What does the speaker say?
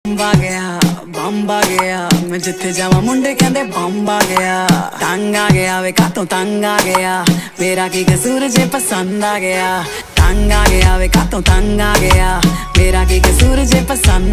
ਆ ਗਿਆ ਬੰਬ ਆ ਗਿਆ ਮੈਂ ਜਿੱਥੇ ਜਾਵਾਂ ਮੁੰਡੇ ਕਹਿੰਦੇ ਬੰਬ ਆ ਗਿਆ ਤੰਗ ਆ ਗਿਆ ਵੇ ਕਾਤੋਂ ਤੰਗ ਆ ਗਿਆ ਮੇਰਾ ਕੀ ਕਸੂਰ ਜੇ ਪਸੰਦ ਆ ਗਿਆ ਤੰਗ ਆ ਗਿਆ ਵੇ ਕਾਤੋਂ ਤੰਗ ਆ ਗਿਆ ਮੇਰਾ ਕੀ ਕਸੂਰ ਜੇ ਪਸੰਦ